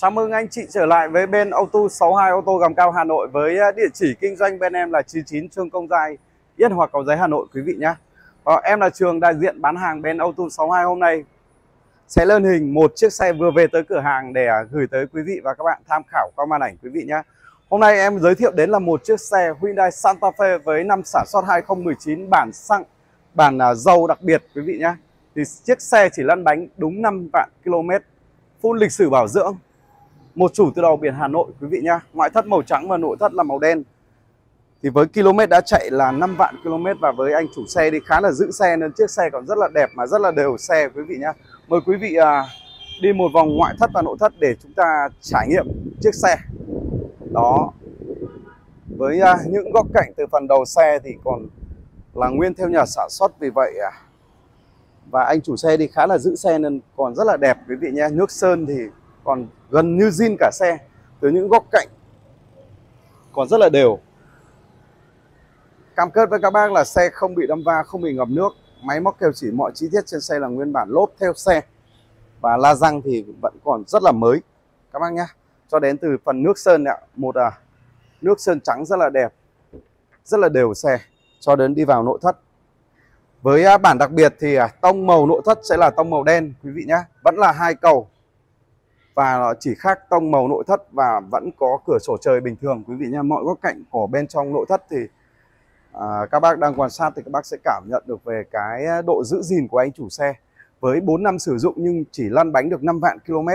Chào mừng anh chị trở lại với bên Auto 62 ô tô Gầm Cao Hà Nội với địa chỉ kinh doanh bên em là 99 Trương Công Giai, Yên Hòa, Cầu Giấy, Hà Nội quý vị nhé. Em là Trường, đại diện bán hàng bên Auto 62. Hôm nay sẽ lên hình một chiếc xe vừa về tới cửa hàng để gửi tới quý vị và các bạn tham khảo qua màn ảnh quý vị nhé. Hôm nay em giới thiệu đến là một chiếc xe Hyundai Santa Fe với năm sản xuất 2019, bản dầu đặc biệt quý vị nhé. Thì chiếc xe chỉ lăn bánh đúng 5 vạn km, full lịch sử bảo dưỡng, một chủ từ đầu biển Hà Nội quý vị nhá. Ngoại thất màu trắng và nội thất là màu đen. Thì với km đã chạy là 5 vạn km và với anh chủ xe thì khá là giữ xe nên chiếc xe còn rất là đẹp mà rất là đều xe quý vị nhá. Mời quý vị đi một vòng ngoại thất và nội thất để chúng ta trải nghiệm chiếc xe. Đó. Với những góc cạnh từ phần đầu xe thì còn là nguyên theo nhà sản xuất, vì vậy và anh chủ xe thì khá là giữ xe nên còn rất là đẹp quý vị nhé. Nước sơn thì còn gần như zin cả xe, từ những góc cạnh còn rất là đều. Cam kết với các bác là xe không bị đâm va, không bị ngập nước. Máy móc keo chỉ, mọi chi tiết trên xe là nguyên bản, lốp theo xe và la răng thì vẫn còn rất là mới các bác nhé. Cho đến từ phần nước sơn ạ, một nước sơn trắng rất là đẹp, rất là đều xe. Cho đến đi vào nội thất, với bản đặc biệt thì tông màu nội thất sẽ là tông màu đen quý vị nhé. Vẫn là hai cầu và chỉ khác tông màu nội thất và vẫn có cửa sổ trời bình thường quý vị nhé. Mọi góc cạnh của bên trong nội thất thì các bác đang quan sát thì các bác sẽ cảm nhận được về cái độ giữ gìn của anh chủ xe. Với 4 năm sử dụng nhưng chỉ lăn bánh được 5 vạn km,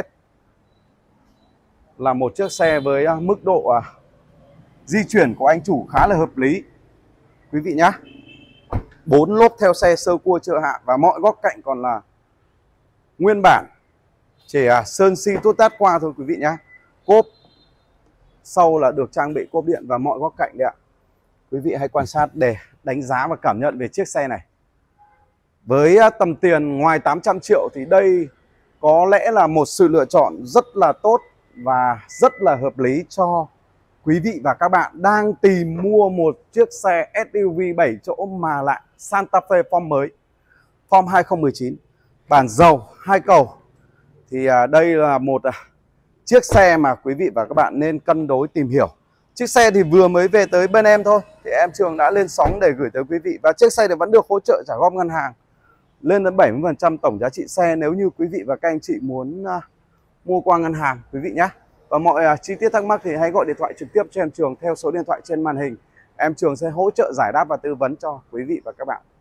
là một chiếc xe với mức độ di chuyển của anh chủ khá là hợp lý quý vị nhé. 4 lốp theo xe sơ cua chưa hạ và mọi góc cạnh còn là nguyên bản, chỉ sơn xi tốt tát qua thôi quý vị nhé. Cốp sau là được trang bị cốp điện và mọi góc cạnh đấy ạ. Quý vị hãy quan sát để đánh giá và cảm nhận về chiếc xe này. Với tầm tiền ngoài 800 triệu thì đây có lẽ là một sự lựa chọn rất là tốt và rất là hợp lý cho quý vị và các bạn đang tìm mua một chiếc xe SUV 7 chỗ mà lại Santa Fe form mới, form 2019, bản dầu 2 cầu. Thì đây là một chiếc xe mà quý vị và các bạn nên cân đối tìm hiểu. Chiếc xe thì vừa mới về tới bên em thôi, thì em Trường đã lên sóng để gửi tới quý vị. Và chiếc xe thì vẫn được hỗ trợ trả góp ngân hàng lên đến 70% tổng giá trị xe nếu như quý vị và các anh chị muốn mua qua ngân hàng quý vị nhé. Và mọi chi tiết thắc mắc thì hãy gọi điện thoại trực tiếp cho em Trường theo số điện thoại trên màn hình. Em Trường sẽ hỗ trợ giải đáp và tư vấn cho quý vị và các bạn.